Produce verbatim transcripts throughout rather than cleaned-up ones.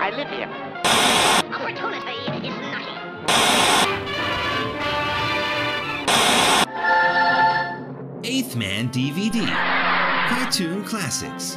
I live here. Opportunity is nothing. Eighth Man D V D. Cartoon Classics.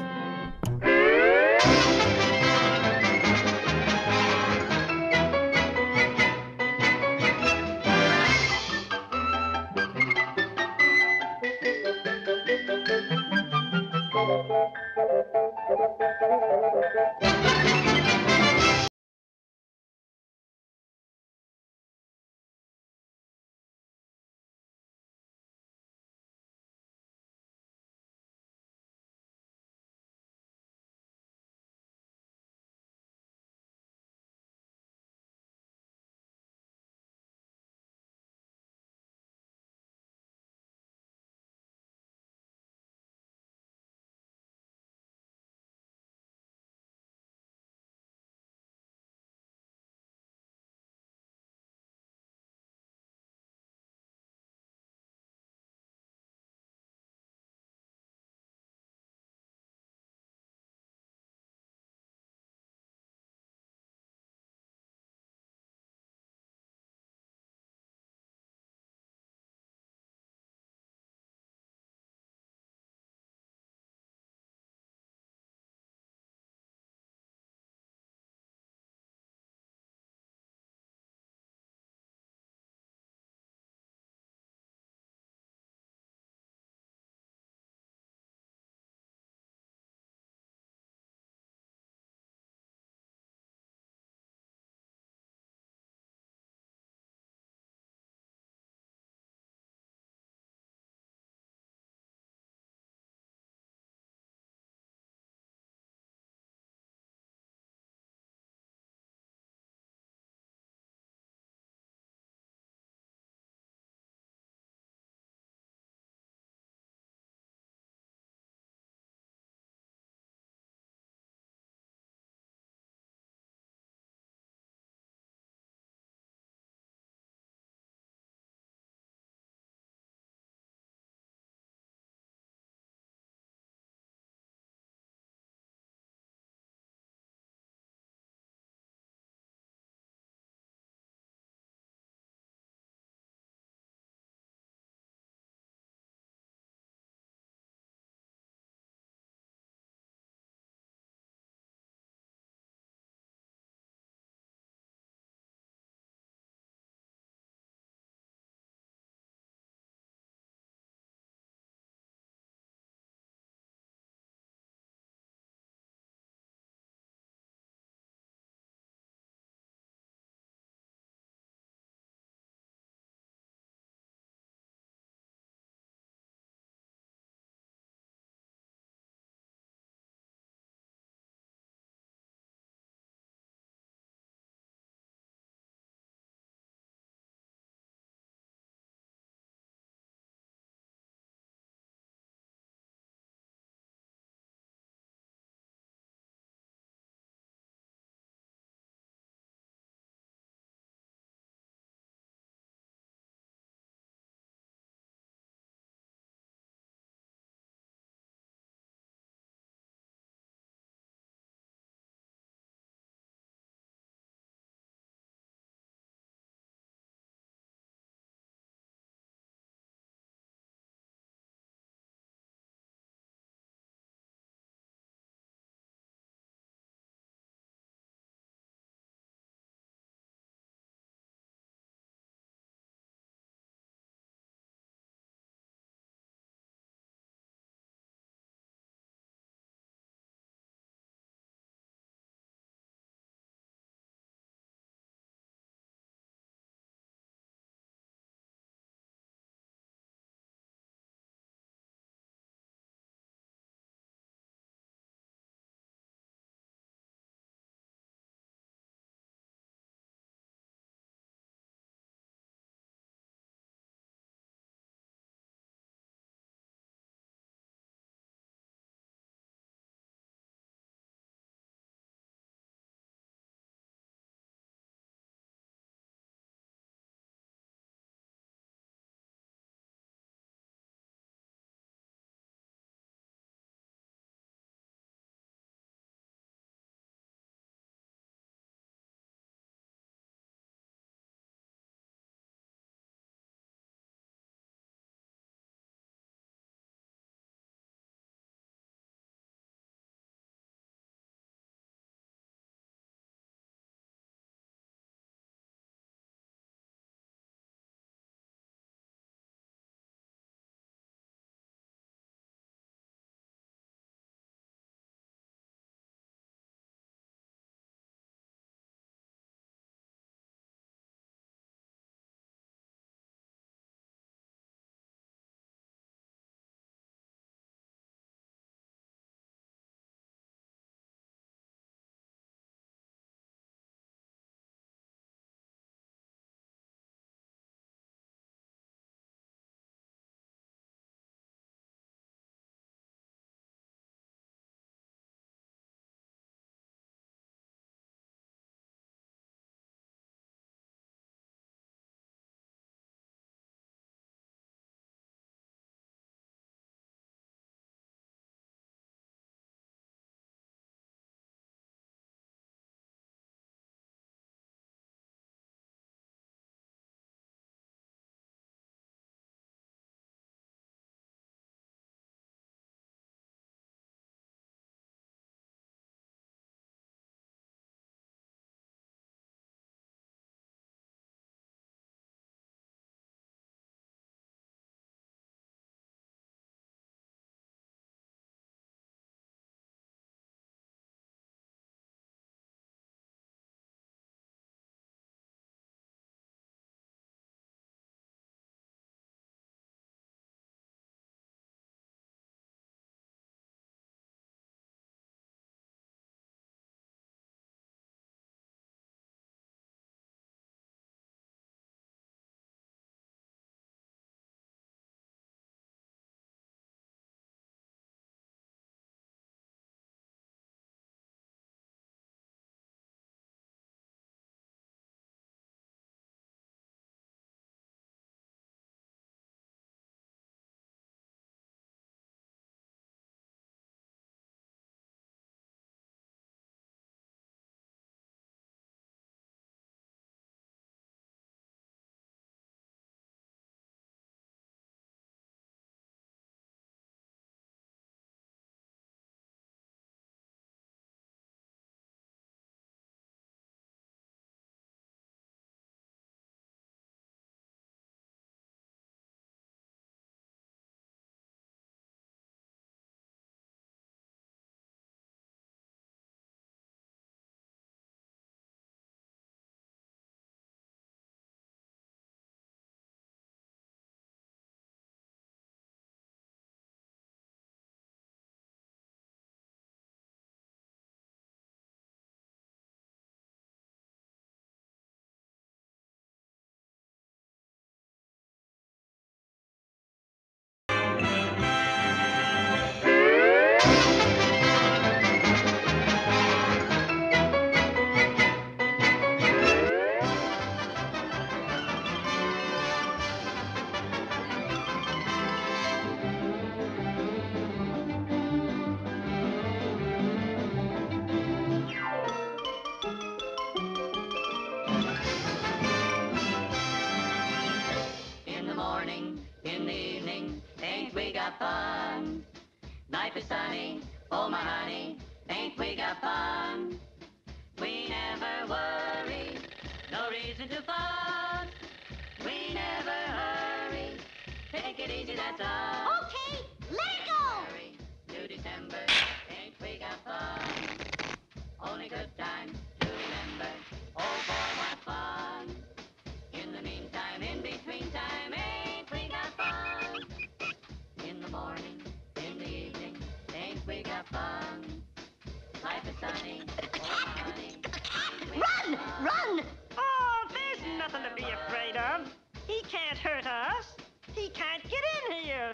Life is sunny, oh my honey, ain't we got fun? We never worry, no reason to fuss. We never hurry, take it easy, that's all. Okay, let it go! January to December, ain't we got fun? Only good times to remember, oh boy, what fun. In the meantime, in between time, ain't we got fun? In the morning, in the evening, ain't we got fun? Life is sunny, oh honey. Run! Run! Oh, there's nothing to be afraid of. He can't hurt us. He can't get in here.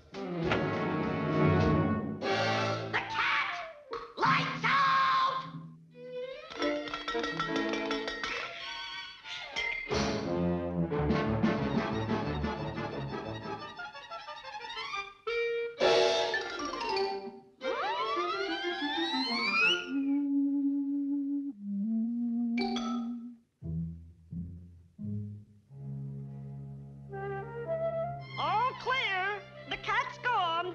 The cat! Lights out! All clear. The cat's gone.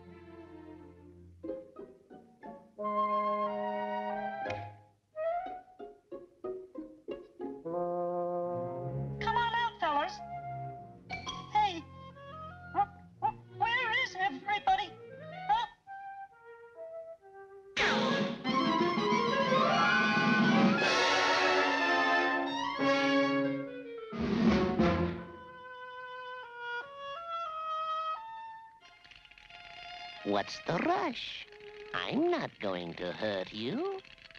Come on out, fellas. Hey, wh- wh- where is everybody? Huh? What's the rush? I'm not going to hurt you.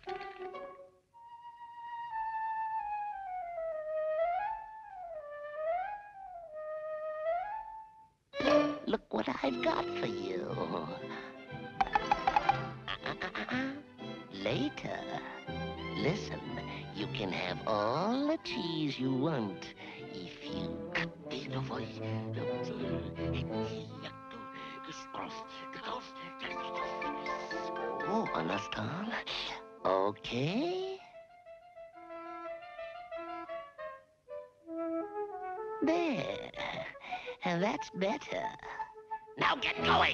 Look what I've got for you. Uh-uh-uh-uh. Later. Listen, you can have all the cheese you want if you... Oh, understand? Okay. There. That's better. Now get going.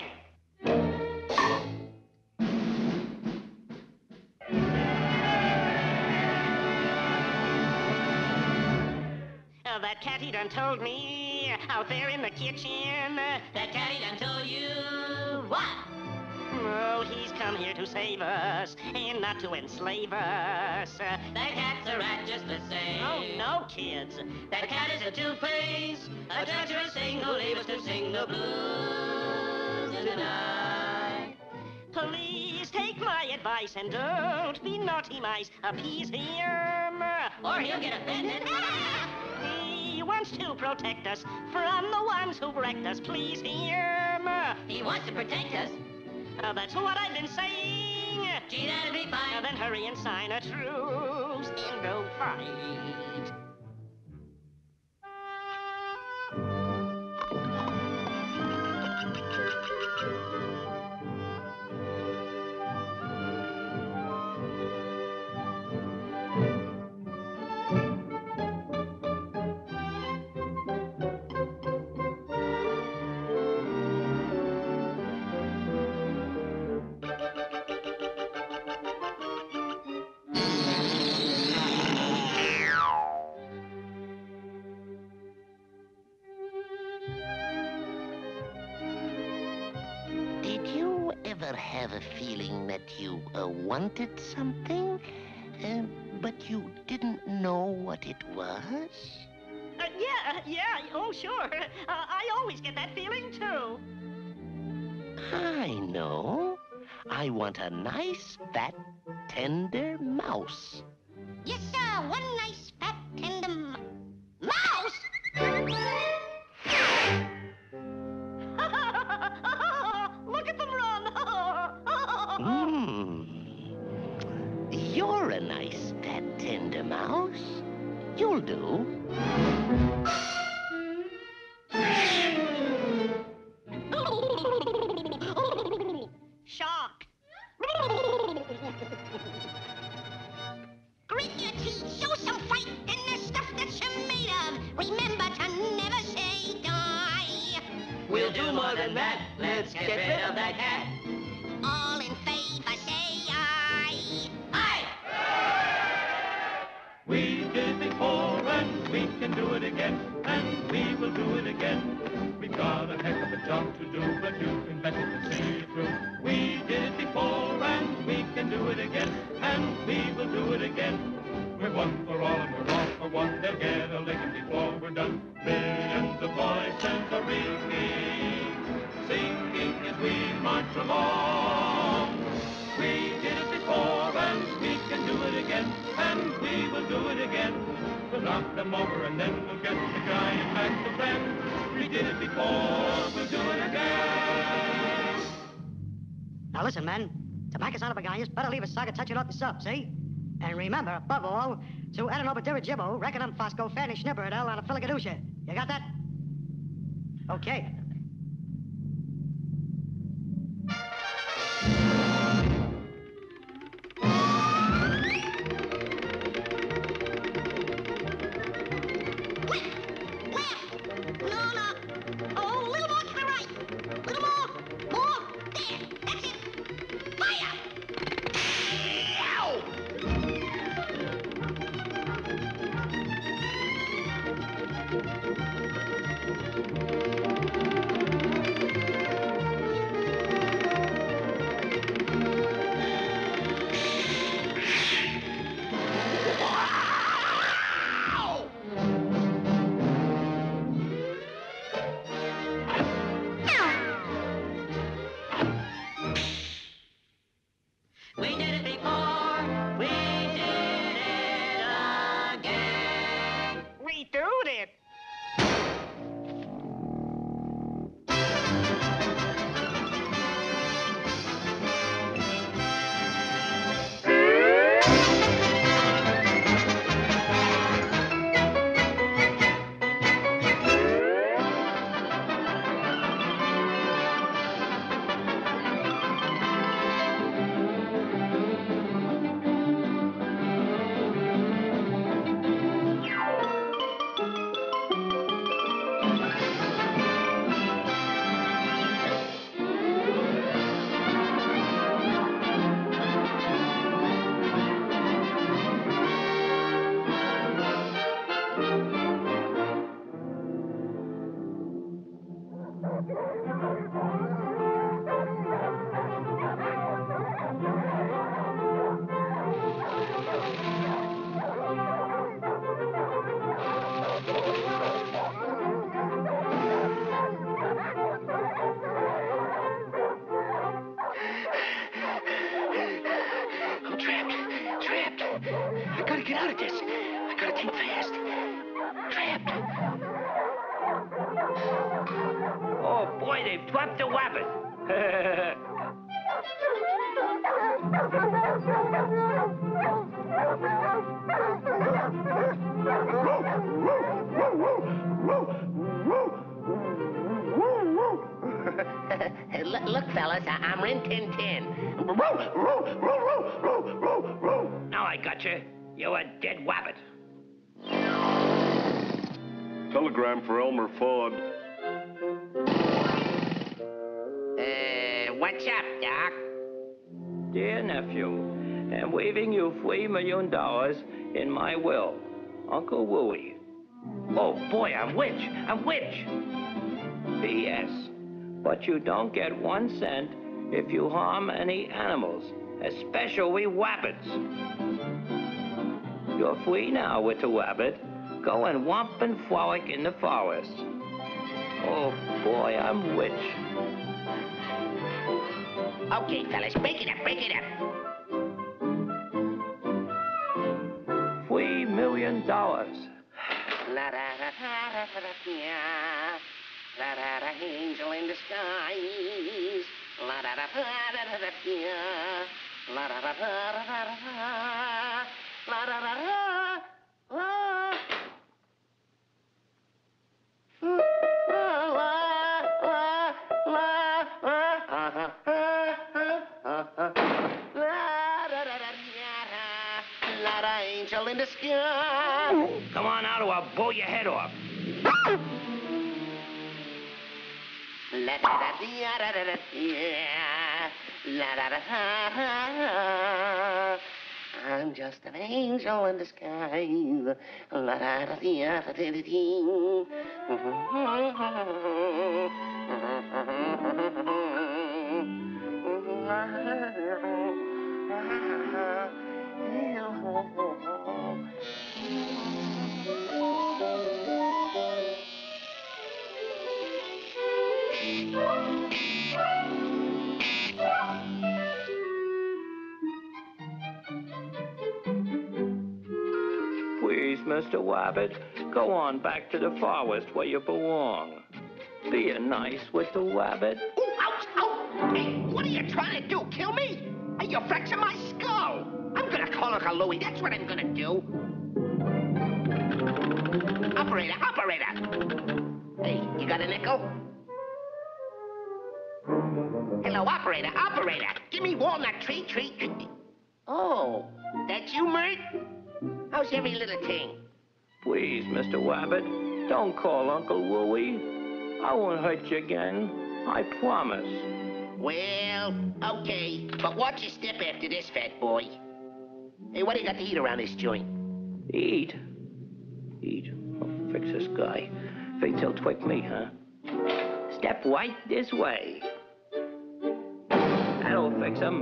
Uh, that catty done told me out there in the kitchen. That catty done told you what? Oh, he's come here to save us and not to enslave us. Uh, That cat's a rat just the same. oh, no, kids. That cat is a two-face, a treacherous thing who'll leave us to sing the blues tonight. Please take my advice and don't be naughty mice. Appease him. Or he'll get offended. He wants to protect us from the ones who've wrecked us. Please him. He wants to protect us. Uh, that's what I've been saying. Gee, that'd be Uh, fine. then hurry and sign a truce and go fight. Did you ever have a feeling that you uh, wanted something, uh, but you didn't know what it was? Uh, yeah, yeah, oh, sure. Uh, I always get that feeling, too. I know. I want a nice, fat, tender mouse. Yes, sir. One nice fat tender m- mouse. Look at them run. Mmm. You're a nice, fat, tender mouse. You'll do. Shock. Grit your teeth, show some fight, and the stuff that you're made of. Remember to never say die. We'll do more than that. Let's get rid of that cat. We did it before and we can do it again, and we will do it again. We've got a heck of a job to do, but you can bet it to see it through. We did it before and we can do it again, and we will do it again. We're one for all and we're all for one. They'll get a licking before we're done. Millions of voices are ringing, singing as we march along. We did it before and we can do it again, and we will do it again. We'll knock them over and then we'll get the giant back to friend. We did it before, we'll do it again. Now listen, men. To back us out of a guy, you better leave a saga touching off the sub, see? And remember, above all, to Edenobadira Jibbo, Reckonum Fosco, Fanny Schnipperadel, and a Filigadusha. You got that? Okay. Drop the wabbit. look, look, fellas, I I'm Rin Tin Tin. Now I got you. You're a dead wabbit. Telegram for Elmer Fudd. Uh, what's up, Doc? Dear nephew, I'm waiving you three million dollars in my will. Uncle Wooey. Oh boy, I'm rich. I'm rich. P S. But you don't get one cent if you harm any animals, especially wabbits. You're free now with the wabbit. Go and whomp and frolic in the forest. Oh boy, I'm rich. Okay, fellas, break it up, break it up. Three million dollars. La da da da da da da la da da angel in the skies. La da da da da da da la da da da da da la da da da la. Angel in the sky. Come on out or I'll blow your head off. La da da da da da da la da da da. I'm just an angel in disguise. La-da-da-dee-da-da-dee-dee. Please, Mister Rabbit, go on back to the forest where you belong. Be a nice little rabbit. Ooh, ouch, ow! Hey, what are you trying to do? Kill me? Hey, you're fracturing my skull. I'm gonna call Uncle Louie. That's what I'm gonna do. Operator, operator. Hey, you got a nickel? Hello, operator, operator. Give me walnut treat, treat. Oh, that's you, Mert? How's every little thing? Please, Mister Rabbit, don't call Uncle Louie. I won't hurt you again. I promise. Well, okay. But watch your step after this, fat boy. Hey, what do you got to eat around this joint? Eat? Eat? Oh, fix this guy. Thinks he'll trick me, huh? Step right this way. That'll fix him.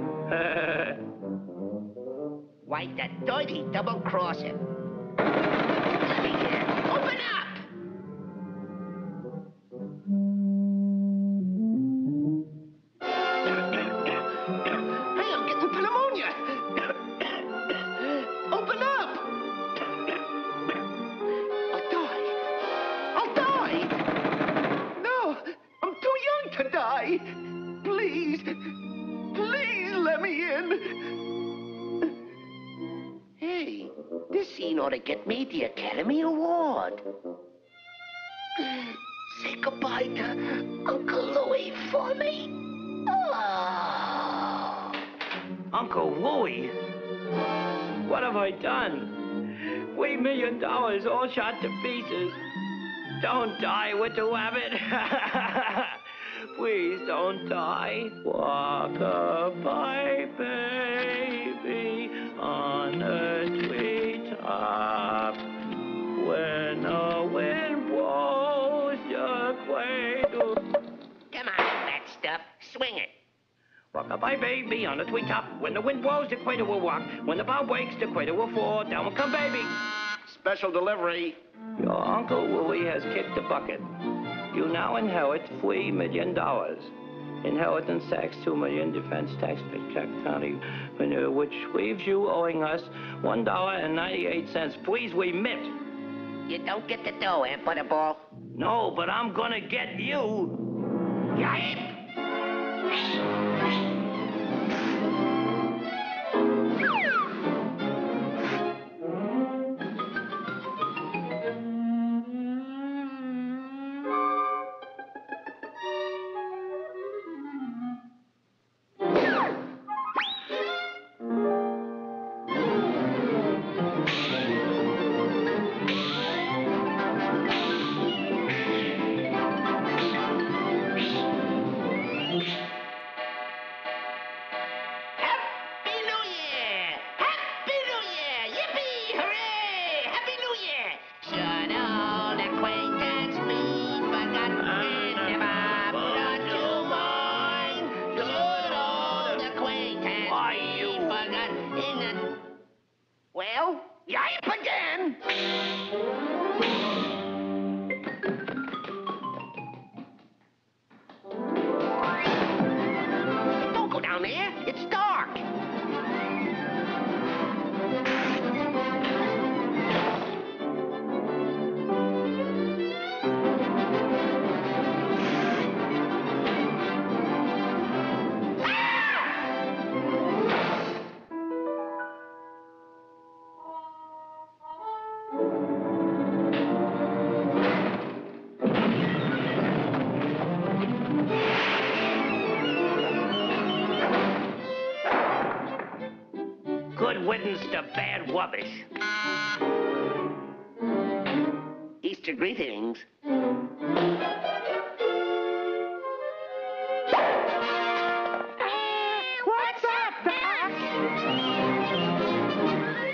Why, that dirty double-crosser. Let me here. Open up! Hey, I'm getting pneumonia. Open up! I'll die. I'll die! No, I'm too young to die. Please, please let me in. Hey, this scene ought to get me the Academy Award. Say goodbye to Uncle Louie for me. Oh. Uncle Louie? What have I done? Three million dollars all shot to pieces. Don't die with the rabbit. Please don't die. Walk-a-bye, baby, on a treetop. When the wind blows your cradle. Come on, that stuff. Swing it. Walk-a-bye, baby, on the treetop. When the wind blows, the cradle will rock. When the bough breaks, the cradle will fall. Down will come baby. Special delivery. Your Uncle Louie has kicked the bucket. You now inherit three million dollars. Inheritance tax, two million, defense tax, check county, which leaves you owing us one dollar and ninety-eight cents. Please remit. You don't get the dough, eh, Butterball? No, but I'm gonna get you. Yipe! Well, yipe again! Don't go down there. It's dark. Good riddance to bad rubbish. Easter greetings. What's up, Doc?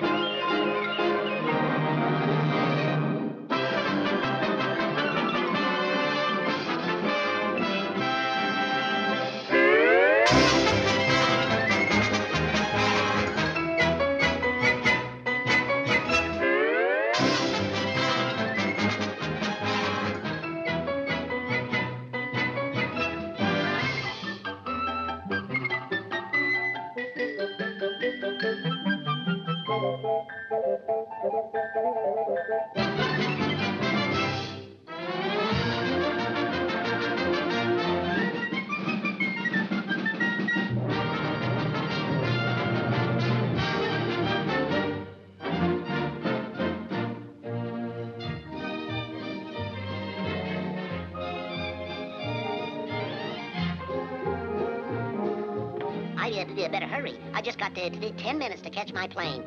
you better hurry. I just got uh, ten minutes to catch my plane.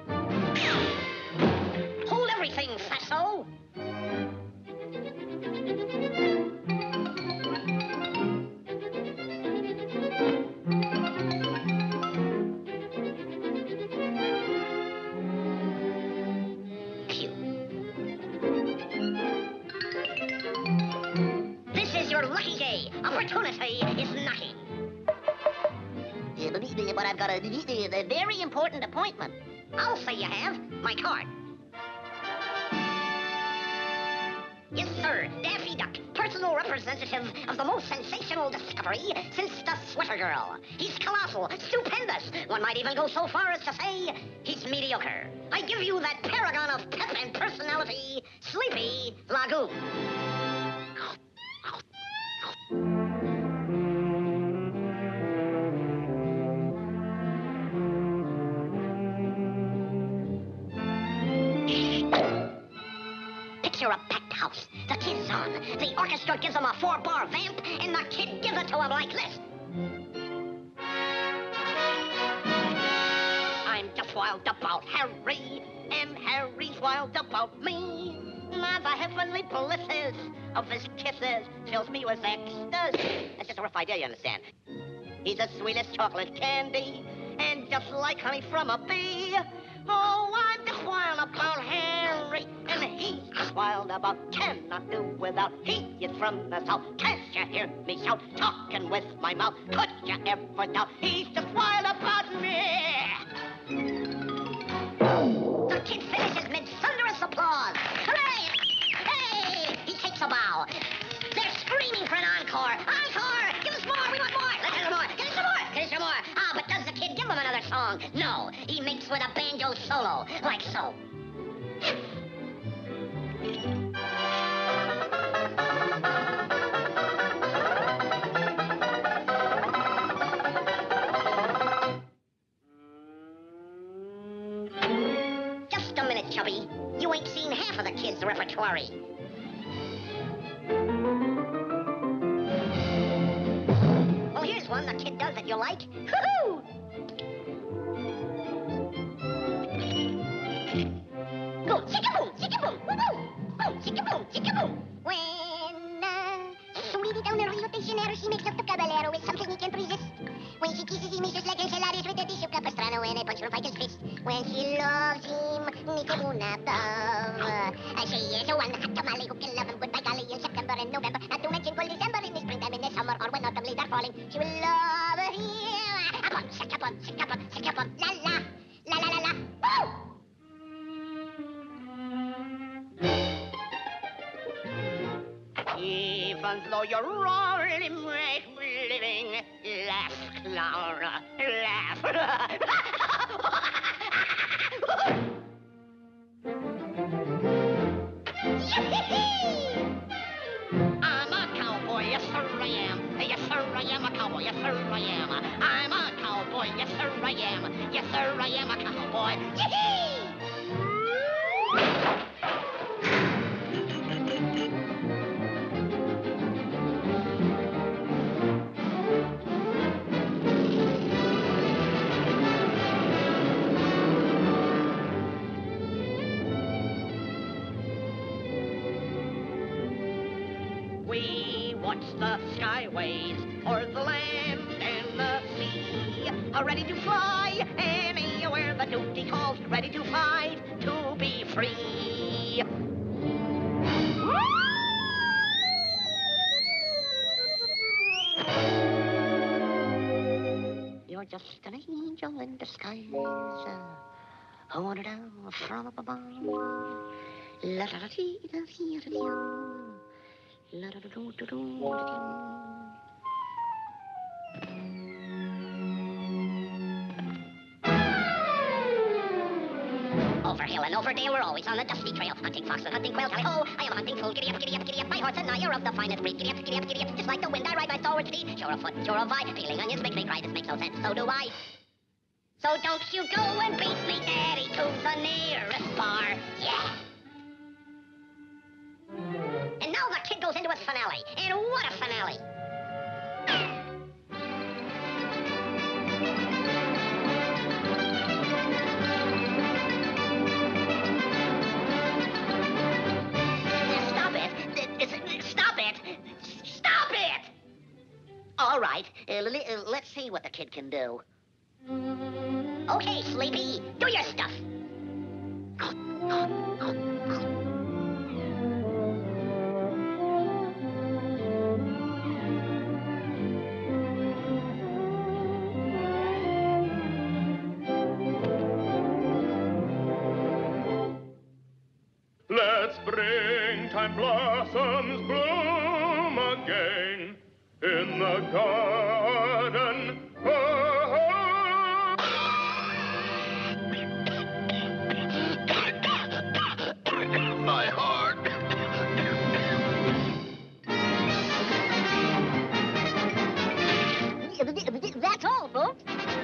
Hold everything, fatso! This is your lucky day. Opportunity is knocking. But I've got a, a very important appointment. I'll say you have. My card. Yes, sir. Daffy Duck, personal representative of the most sensational discovery since the Sweater Girl. He's colossal, stupendous. One might even go so far as to say he's mediocre. I give you that paragon of pep and personality, Sleepy Lagoon. Picture a packed house. The kid's on. The orchestra gives him a four-bar vamp, and the kid gives it to him like this. I'm just wild about Harry, and Harry's wild about me. My, the heavenly blisses of his kisses fills me with ecstasy. That's just a rough idea, you understand. He's the sweetest chocolate candy, and just like honey from a bee. Oh, I'm just wild about Harry, and he's just wild about, cannot do without. He is from the south, can't you hear me shout, talking with my mouth, could you ever doubt? He's just wild about me. The kid finishes mid thunderous applause. Hooray! Hey! He takes a bow. They're screaming for an encore. Encore! Give us more! We want more! Let's have more! Get us some more! Get us some more! Ah, but does the kid give him another song? No. He makes with a banjo solo, like so. Just a minute, Chubby. You ain't seen half of the kid's repertoire. Well, here's one the kid does that you like. Hoo-hoo! Go, chicka-boom, chicka-boom, woo-boom! Boom, chicka-boom, chicka-boom! When uh, Sweetie down the Rio de Janeiro, she makes up the caballero with something he can't resist. When she kisses him, he's just like enchiladas with a dish of capistrano and a punch from Fica's fist. When she loves him, ni que una dove. Uh, she is the one hot tamale who can love him good by golly in September and November. Not to mention cold December in the springtime, in the summer, or when autumn leaves are falling. She will love him. A bum, shaka bum, shaka bum, shaka bum, la la, la la la la. Woo! Even though you're already make me living, laugh, Clara, laugh. I'm a cowboy, yes sir I am. Yes sir I am a cowboy, yes sir I am. I'm a cowboy, yes sir I am. Yes sir I am a cowboy. Yee-hee! We watch the skyways for the land and the sea, are ready to fly anywhere the duty calls, ready to fight to be free. You're just an angel in disguise, uh, who wandered down from up above. La da da dee da dee da dee. La da da do do do da dee. Over hill and over dale, we're always on the dusty trail. Hunting fox and hunting quail, tally-ho! I am a hunting fool, giddy-up, giddy-up, giddy-up. My horse and I are of the finest breed, giddy-up, giddy-up, giddy-up. Just like the wind, I ride my stalwart steed. Sure of foot, sure of eye. Peeling onions makes me cry, this makes no sense, so do I. So don't you go and beat me, Daddy, to the nearest bar, yeah! And now the kid goes into his finale, and what a finale! Uh, li- uh, let's see what the kid can do. Okay, Sleepy, do your stuff. Let springtime blossoms bloom again in the garden. My heart. That's all, folks.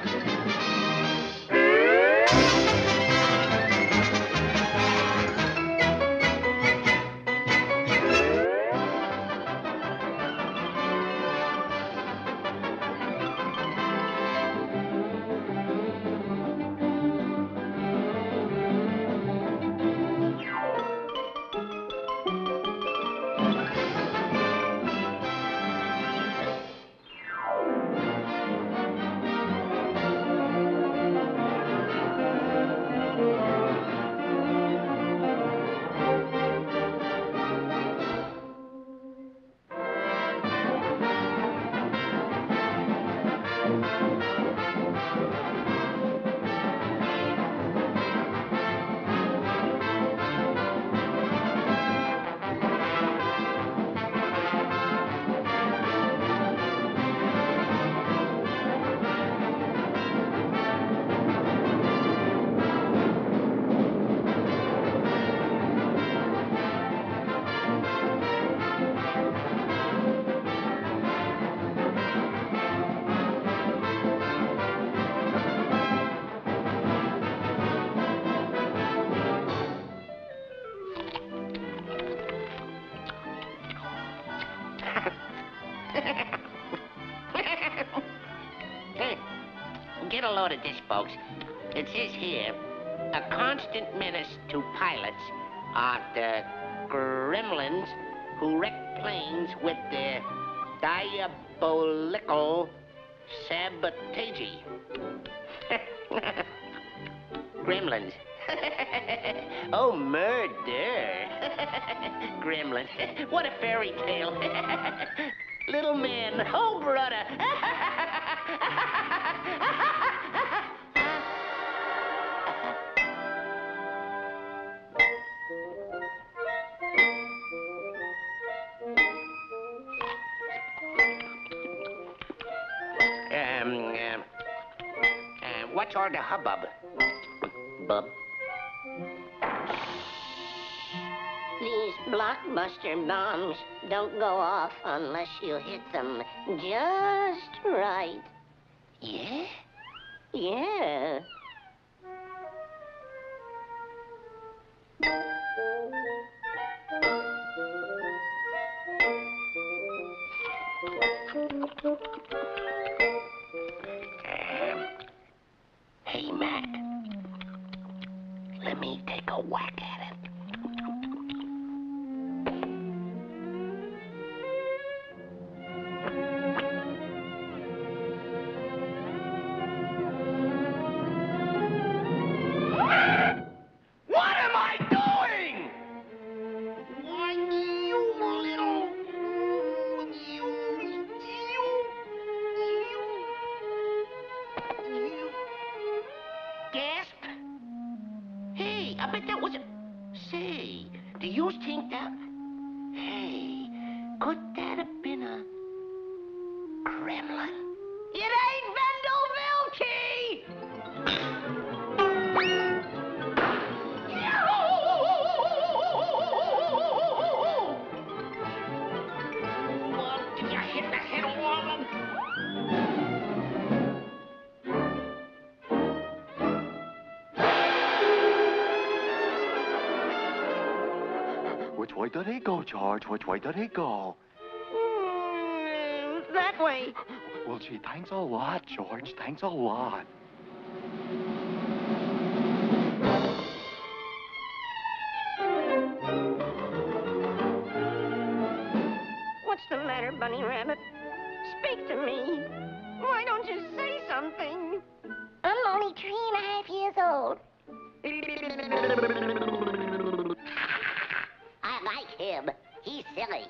Get a load of this, folks. It says here, a constant menace to pilots are the gremlins who wreck planes with their diabolical sabotage. Gremlins. Oh, murder. Gremlin. What a fairy tale. Little man. Oh, brother. um, um, uh, what's all the hubbub? Bub? These blockbuster bombs don't go off unless you hit them just right. Yeah? Yeah. Um, hey, Mac. Let me take a whack at it. What am I doing? Why, you little... You... You... You... Gasp? Hey, I bet that was a... Say, do you think that... Hey, could that have been a... gremlin? It ain't Vandalville Key! Well, did you hit the head of all of them? Which way did he go, George? Which way did he go? Mm, that way. Well, gee, thanks a lot, George. Thanks a lot. What's the matter, Bunny Rabbit? Speak to me. Why don't you say something? I'm only three and a half years old. I like him. He's silly.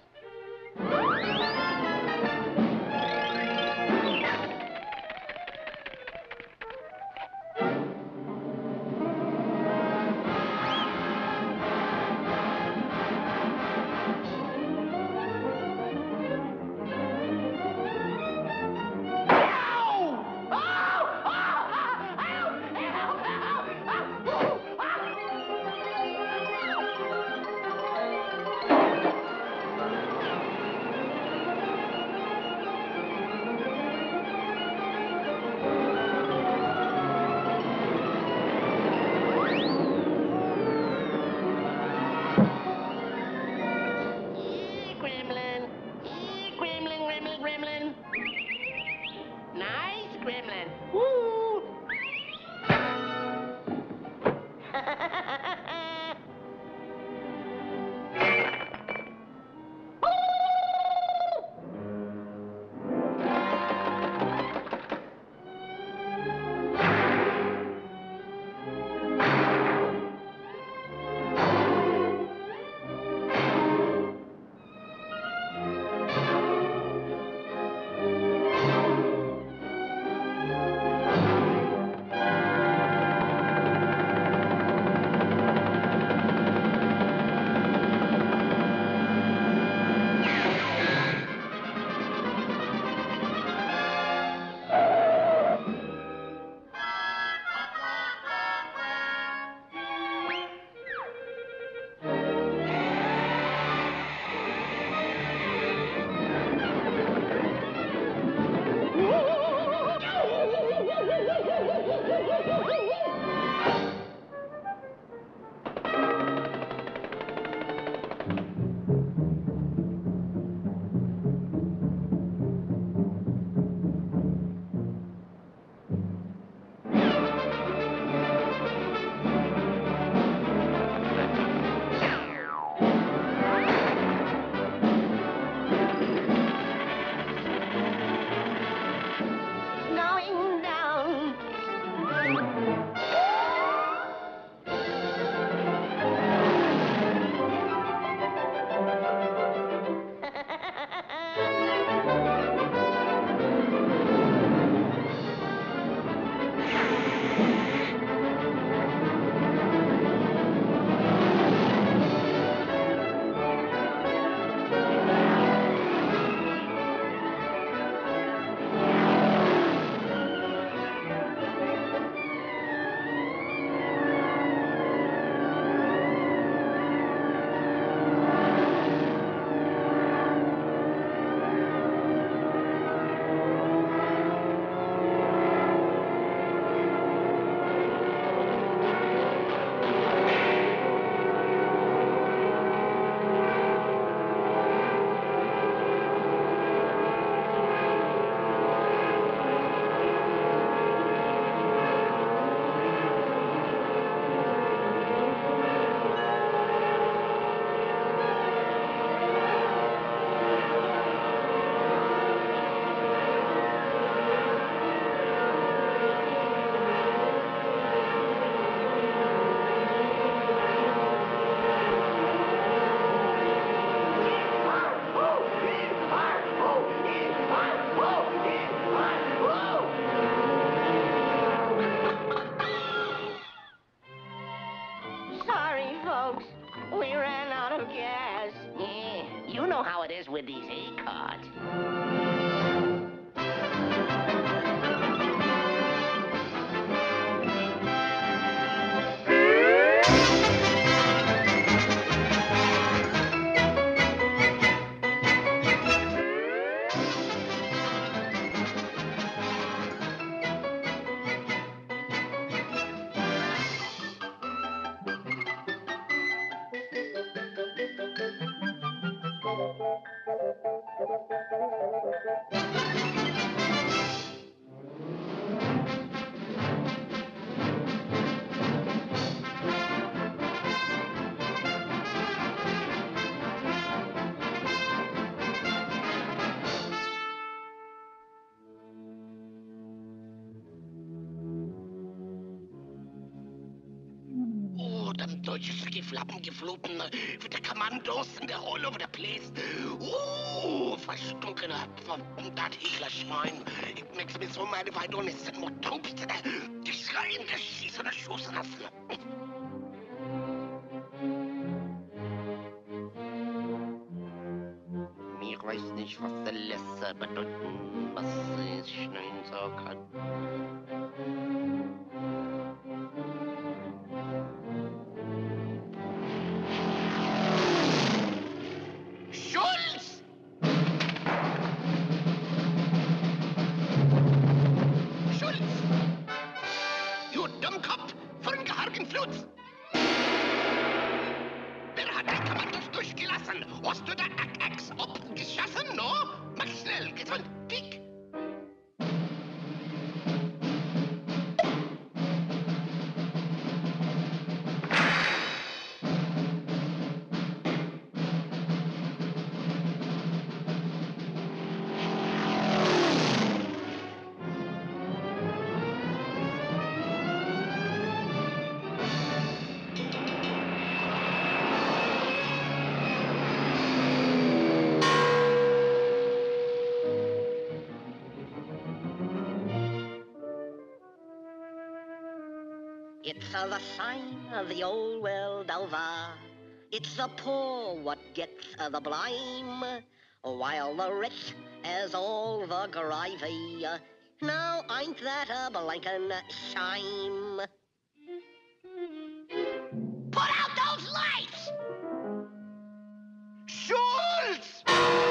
How it is with these A-cards. them deutsche Skifflappen gefloten with the commandos and they're all over the place. Ooh, verstunken up from that Hitler-Schwein. It makes me so mad if I don't send more troops to the... Die schreien, die schießen, die schießen lassen. Ich weiß nicht, was der Lässe bedeuten, was ich schnell so kann. Schulz! Schulz! Du Dummkopf, von gehargen Flutz! Wer hat die Kommandos durchgelassen? Hast du da Ack-Acks abgeschossen, no? Mach schnell, gesund, dick! It's uh, the sign of the old world over. It's the poor what gets uh, the blame, while the rich has all the gravy. Now ain't that a blankin' shame? Put out those lights! Schulz!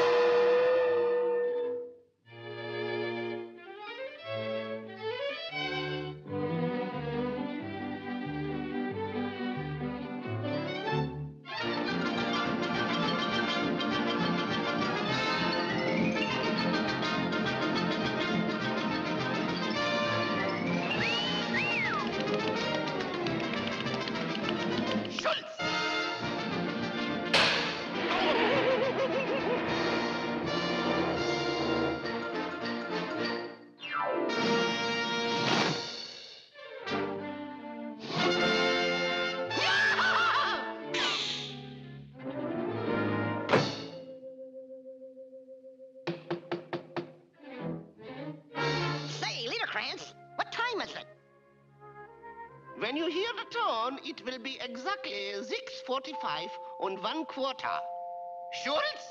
What time is it? When you hear the tone, it will be exactly six forty-five and one quarter. Schulz?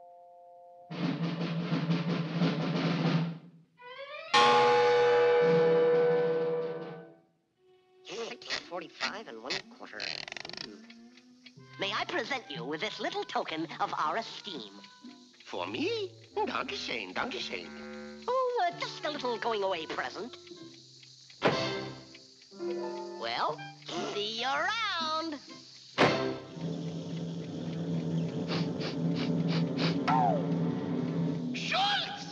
Six forty-five and one quarter. Mm. May I present you with this little token of our esteem? For me? Dankeschön, Dankeschön. Oh, uh, just a little going-away present. Well, see you around. Schulz!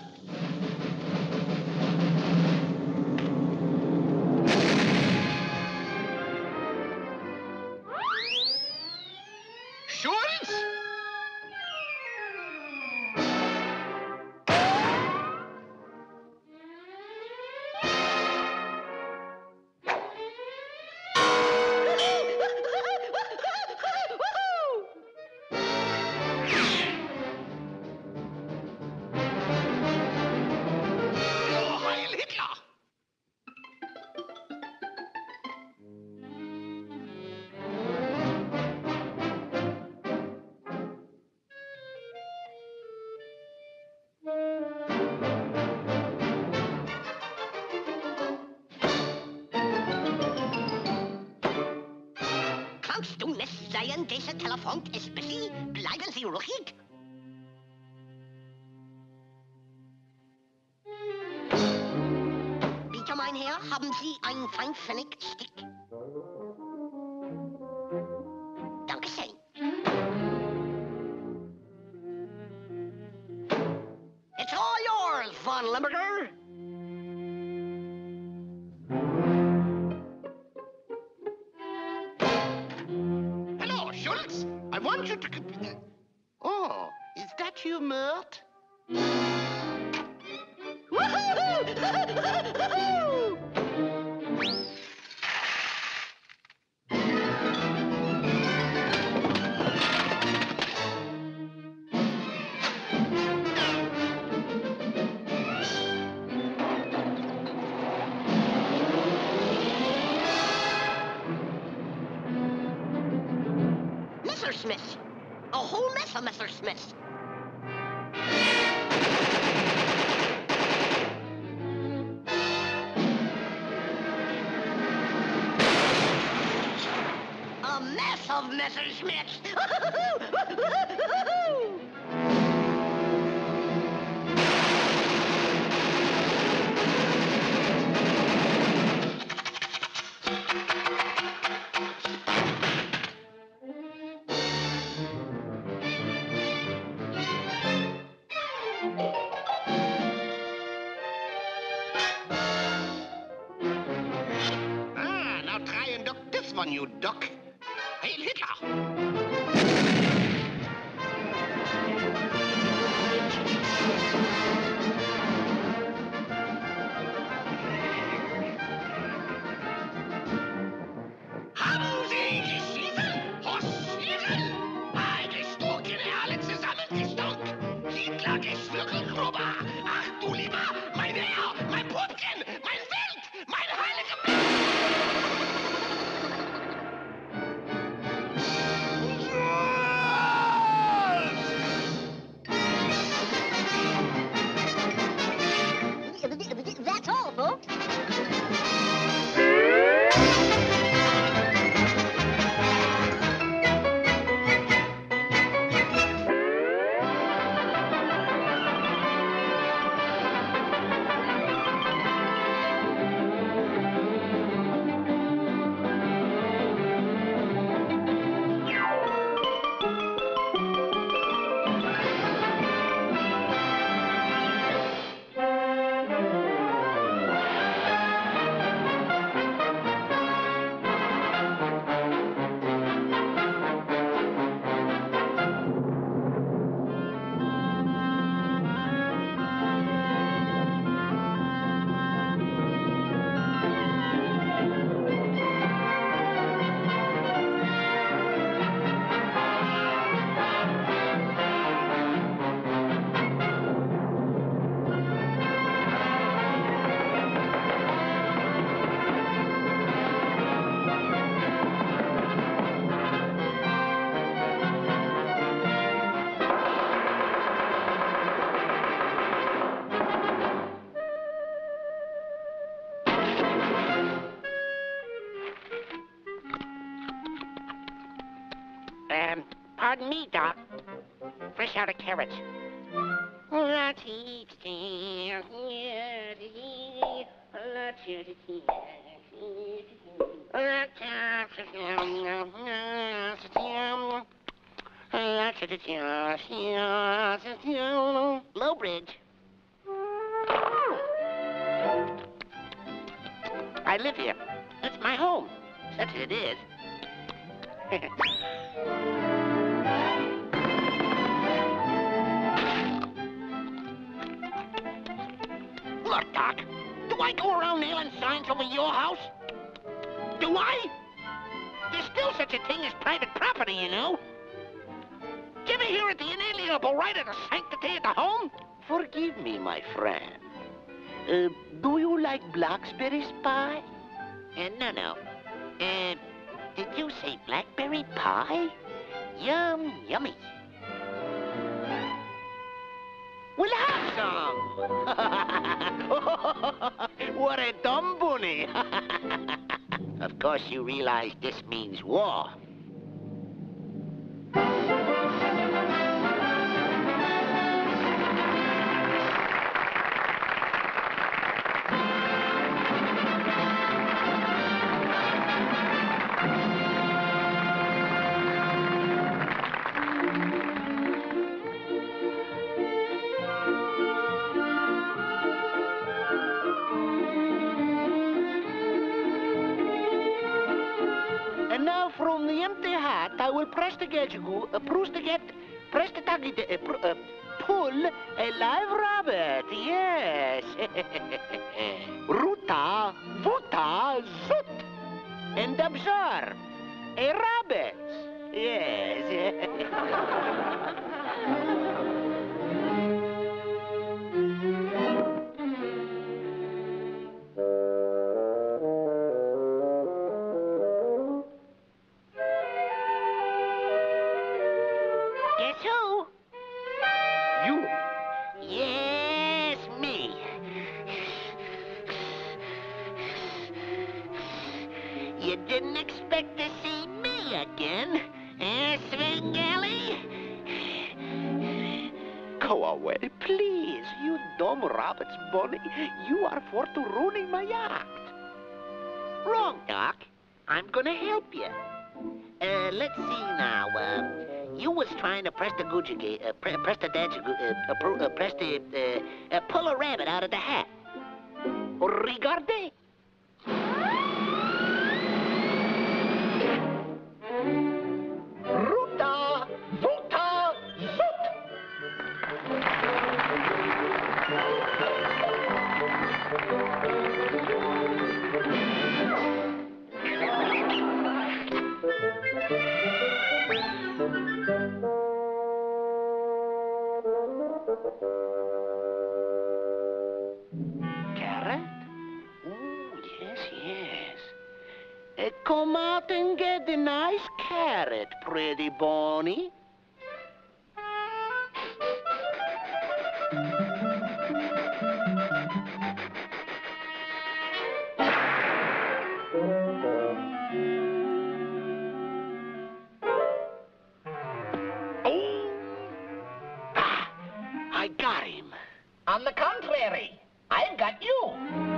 Schulz! Kannst du nicht sehen, dieser Telefon ist busy? Bleiben Sie ruhig. Bitte, mein Herr, haben Sie einen Feinpfennig-Stick? Dankeschön. It's all yours, Von Limburger. Hello, Schulz. I want you to... Oh, is that you, Mert? Messersmiths. A whole mess of Messersmiths. A mess of Messersmiths. Ah, now try and duck this one, you duck. Hail Hitler! Haben Sie geschieden? Hossiden? Ei, gestorkene alle zusammengestunk. Hitler, Geschwürgelgrubber. Ach du lieber, mein Herr, mein Pumpkin, mein Wild, mein heiliger That's all, folks. Um, pardon me, Doc. Fresh out of carrots. Low bridge. I live here. It's my home. That's what it is. Look, Doc, do I go around nailing signs over your house? Do I? There's still such a thing as private property, you know. Do you ever hear of the inalienable right of the sanctity of the home? Forgive me, my friend. Uh, do you like blackberry pie? Uh, no, no. Uh, did you say blackberry pie? Yum, yummy. We'll have some. What a dumb bunny. Of course, you realize this means war. And now from the empty hat, I will press the gadget, uh, press the get, press the target, uh, pr uh, pull a live rabbit, yes. Ruta, vuta, zut. And observe, a rabbit, yes. me again. Eh, Svengali? Go away, please, you dumb rabbit's bunny. You are for to ruining my yacht. Wrong, Doc. I'm gonna help you. Uh, let's see now. Uh, you was trying to press the Gucci, uh, pre press the dadgy, uh, uh, uh, press the, uh, uh, pull a rabbit out of the hat. Regardez. Ruta, vuta, zut. Carrot? Oh, yes, yes. Uh, come out and get the nice carrot, pretty Bonnie. I got him. On the contrary, I've got you.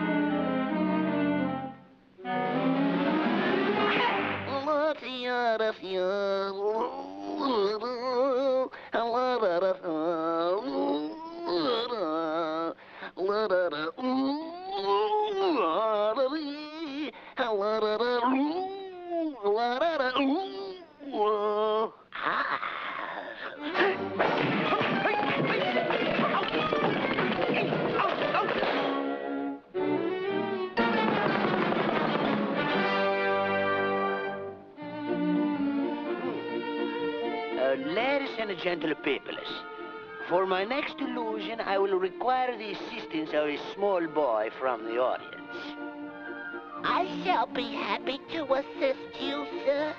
Ladies and gentle peoples, for my next illusion, I will require the assistance of a small boy from the audience. I shall be happy to assist you, sir.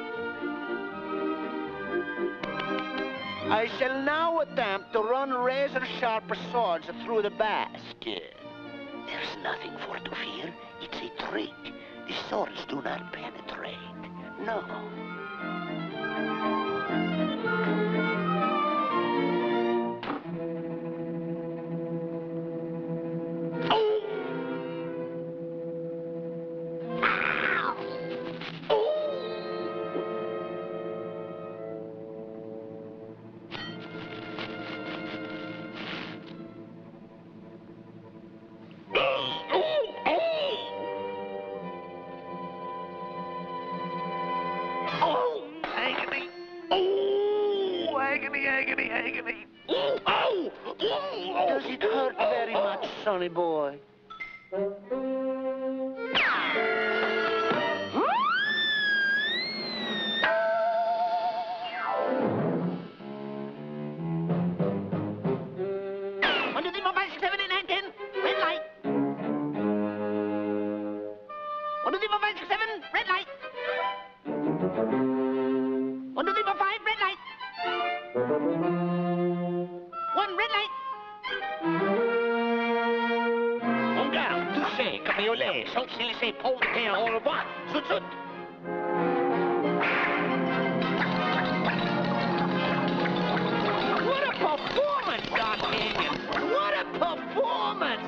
I shall now attempt to run razor-sharp swords through the basket. There's nothing for to fear. It's a trick. The swords do not penetrate. No. Does it hurt very much, sonny boy? One, two, three, four, five, six, seven, eight, nine, ten. Red light. One, two, three, four, five, six, seven. Red light. One, two, three, four, five. Red light. One red light. En garde, touché, cabriolet, sauf s'il laissait pompe de terre, au revoir, zout zout. What a performance, D'Artagnan! What a performance!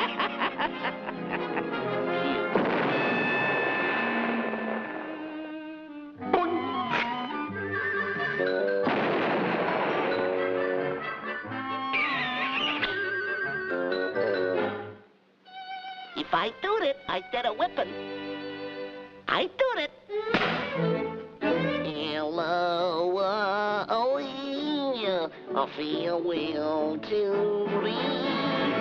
If I do it, I get a weapon. I do it. Hello, uh, oh, yeah. I feel well to read.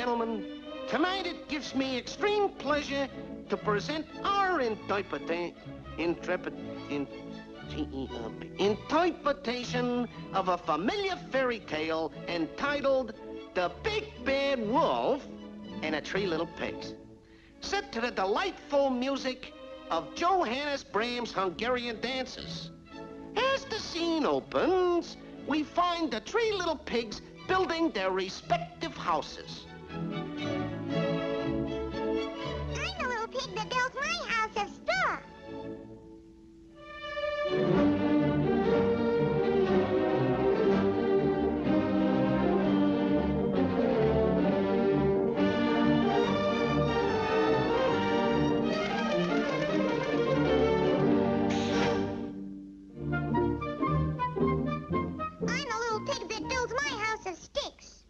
gentlemen, tonight it gives me extreme pleasure to present our interpreta- intrepid, in, interpretation of a familiar fairy tale entitled The Big Bad Wolf and the Three Little Pigs, set to the delightful music of Johannes Brahms' Hungarian dances. As the scene opens, we find the three little pigs building their respective houses. I'm the little pig that built my house of straw. I'm the little pig that builds my house of sticks.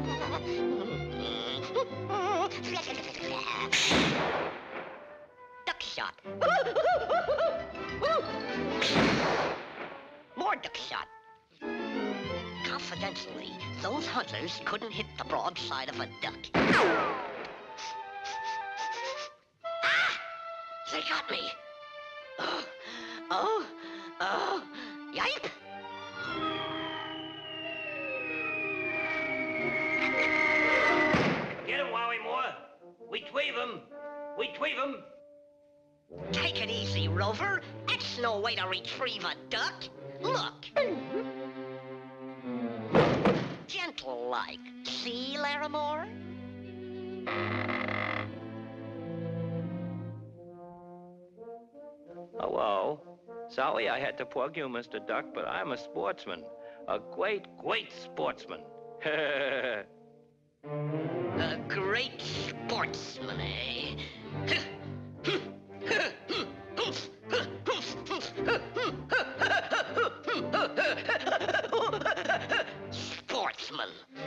Duck shot. More duck shot. Confidentially, those hunters couldn't hit the broadside of a duck. Ah! They got me. Oh, oh, oh, yipe! Get him, Wowie Moore. We tweave him. We tweave him. Take it easy, Rover. That's no way to retrieve a duck. Look. Gentle-like. See, Larimore? Hello. Sorry I had to plug you, Mister Duck, but I'm a sportsman. A great, great sportsman. A great sportsman, eh? Sportsman.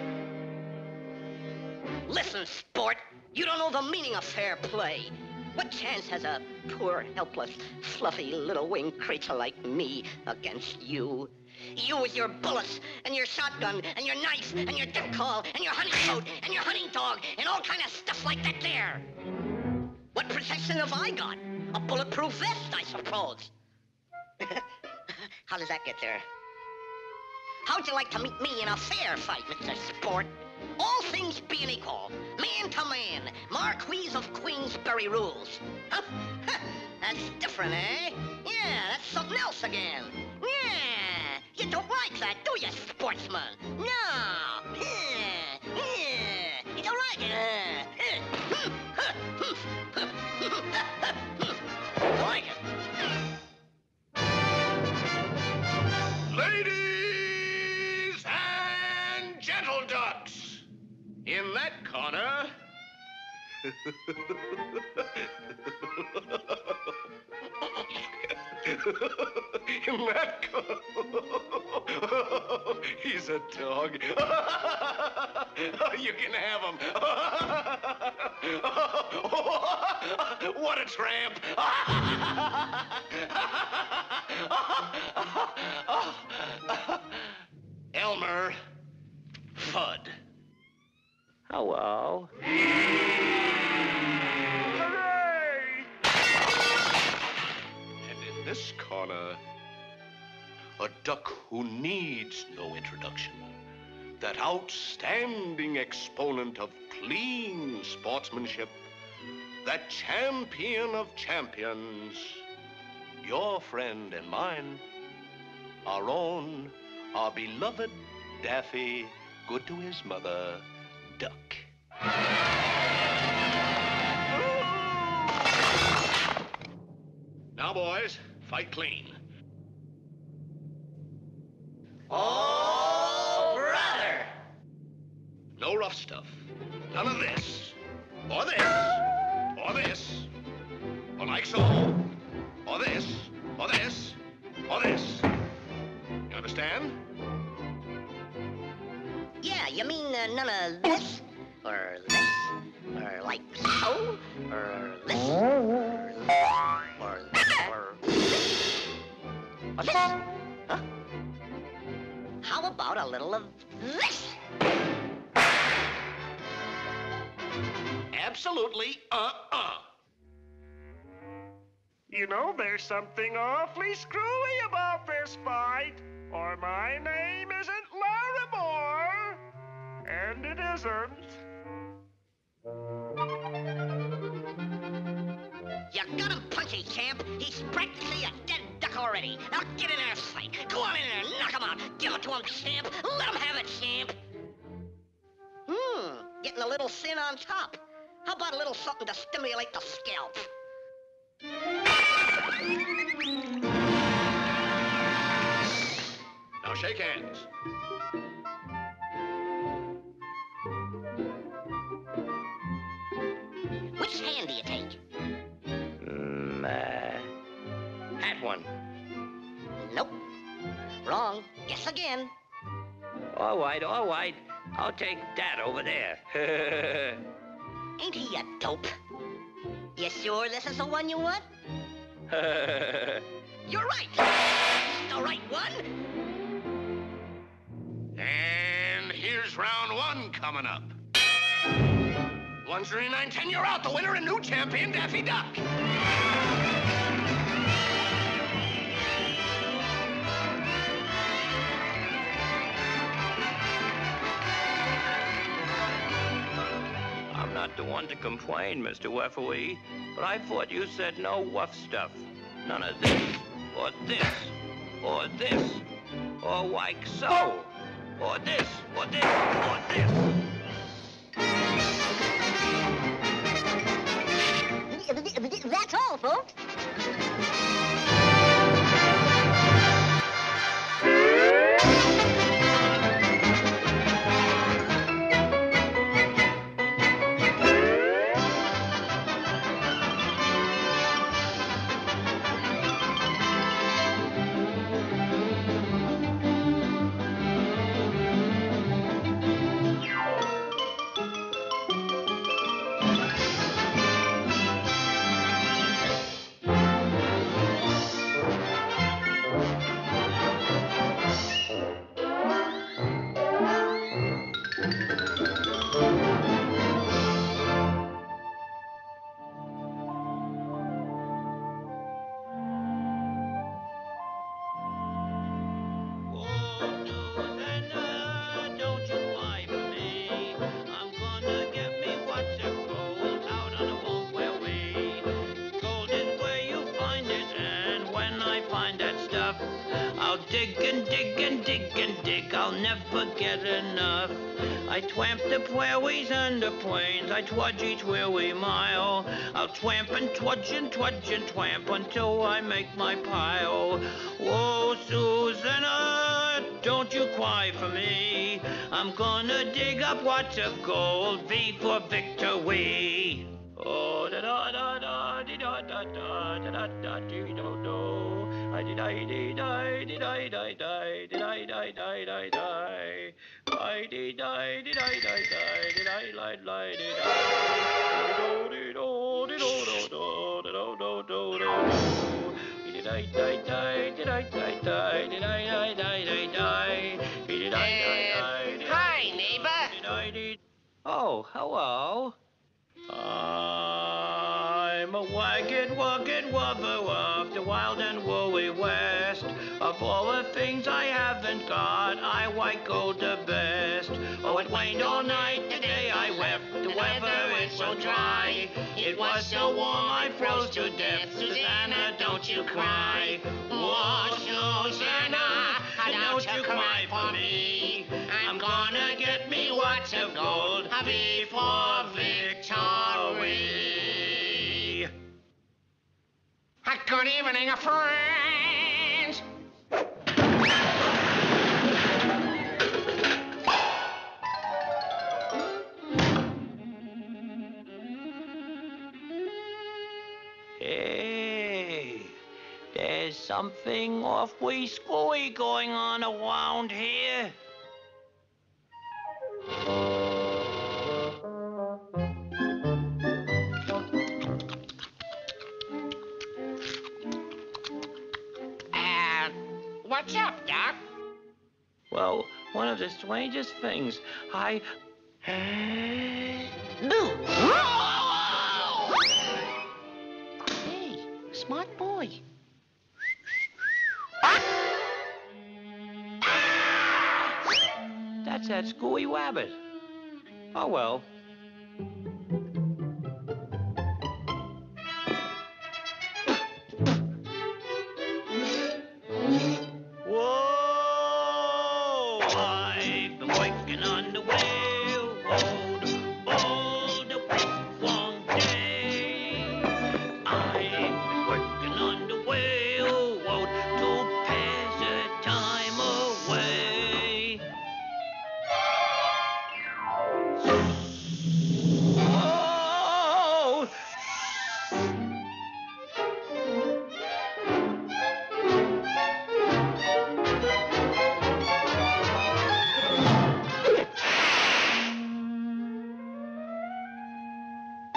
Listen, sport, you don't know the meaning of fair play. What chance has a poor, helpless, fluffy little winged creature like me against you? You with your bullets, and your shotgun, and your knife, and your duck call, and your hunting coat, and your hunting dog, and all kind of stuff like that there. What protection have I got? A bulletproof vest, I suppose. How does that get there? How'd you like to meet me in a fair fight, Mister Sport? All things being equal, man to man, Marquis of Queensberry rules. Huh? That's different, eh? Yeah, that's something else again. Yeah, you don't like that, do you, sportsman? No. Yeah, yeah, you don't like it, huh? I like it. Ladies and gentle ducks, in that corner... in that corner... He's a dog. You can have him. What a tramp. Elmer Fudd. Hello. And in this corner, a duck who needs no introduction. That outstanding exponent of clean sportsmanship. That champion of champions. Your friend and mine. Our own, our beloved Daffy, good to his mother, Duck. Now, boys, fight clean. Oh, brother! No rough stuff. None of this. Or this. Or this. Or like so. Or this. Or this. Or this. You understand? Yeah, you mean uh, none of this? Or this? Or like so? Or this? Or this? Or this? Or this? Or this? Huh? How about a little of this? Absolutely uh-uh. You know, there's something awfully screwy about this fight, or my name isn't Larimore. And it isn't. You got him punchy, champ. He's practically a dead duck already. Now get in there, fight. Go on in there, knock him out. Give it to him, champ. Let him have it, champ. Hmm, getting a little thin on top. How about a little something to stimulate the scalp? Now shake hands. Which hand do you take? Mm, uh, that one. Nope. Wrong. Guess again. All right, all right. I'll take that over there. Ain't he a dope? You sure this is the one you want? You're right. The right one. And here's round one coming up. one thirty-nine ten, you're out. The winner and new champion, Daffy Duck. I'm not the one to complain, Mister Weffery, but I thought you said no wuff stuff. None of this, or this, or this, or like so, or this, or this, or this. That's all, folks. Dig and dig and dig and dig, I'll never get enough. I twamp the prairies and the plains, I twudge each weary mile. I'll twamp and twudge and twudge and twamp until I make my pile. Whoa, Susanna, don't you cry for me. I'm gonna dig up lots of gold, V for victory. Oh, da da da da da da da da da da da da da. I did I did I did I die die did I die die die die I did I did I die die did I lie lie did I do do do do do do do do do did I die die did I die die did I die die die die did I die die Hi, neighbor. did I did Oh, hello. I'm a wagged, wagged wubber of the wild and woolly west. Of all the things I haven't got, I like gold the best. Oh, it rained all night, today I wept. The weather is so dry. It was so warm, I froze to death. Susanna, don't you cry. Oh, Susanna, don't you cry for me. I'm gonna get me lots of gold before victory. Good evening, friends. Hey, there's something awfully screwy going on around here. What's up, Doc? Well, one of the strangest things, I... Boo! Hey, smart boy. That's that screwy rabbit. Oh, well.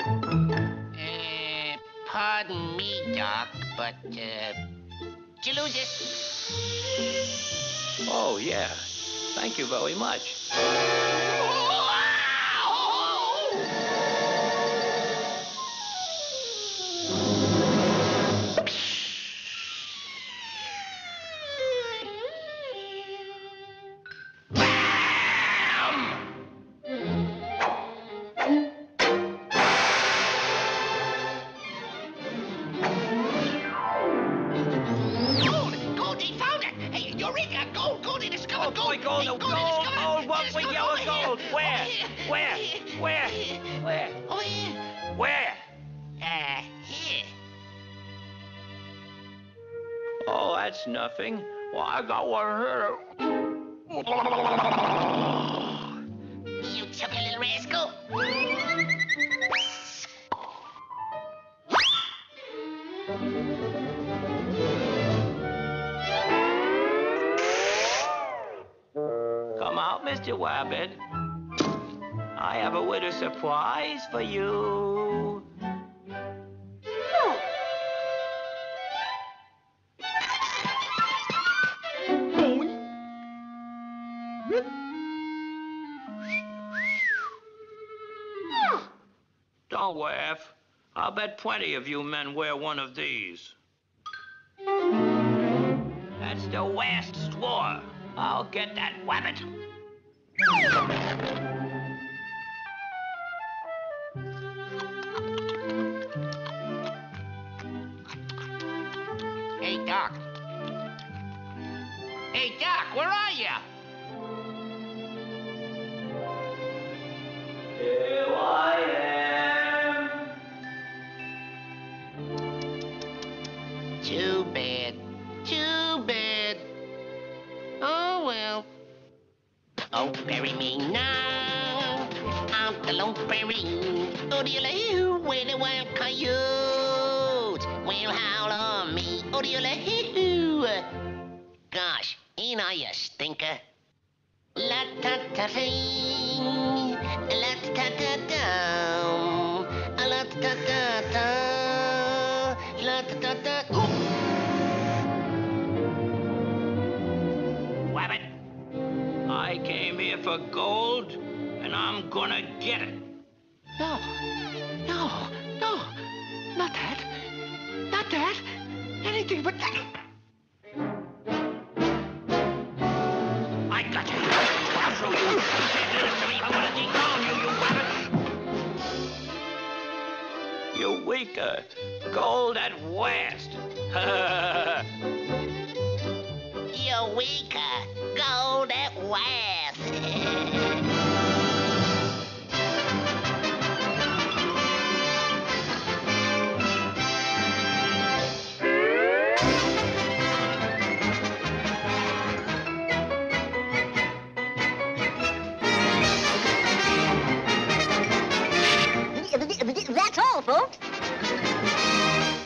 Uh, pardon me, Doc, but, uh, did you lose it? Oh, yeah. Thank you very much. That's nothing. Well, I got one here. You took a little rascal. Come out, Mister Wabbit. I have a little surprise for you. Don't laugh. I'll bet plenty of you men wear one of these. That's the last straw. I'll get that wabbit. Hey, Doc. Hey, Doc, where are you? Here I am. Too bad. Too bad. Oh, well. Oh, bury me now. I'm the lone fairy. Oh, do you like where the wild coyotes will howl on me? Oh, do you like gosh, ain't I a stinker? La ta ta ting, la ta ta ta down, la ta ta ta ta, la ta ta ta. Wabbit, I came here for gold, and I'm gonna get it. No, no, no, not that, not that, anything but that. I got you. I'll show you. You can't do this to me. I'm gonna dethrone you, you wabbit. You weaker. Gold at last. You weaker. Gold at last.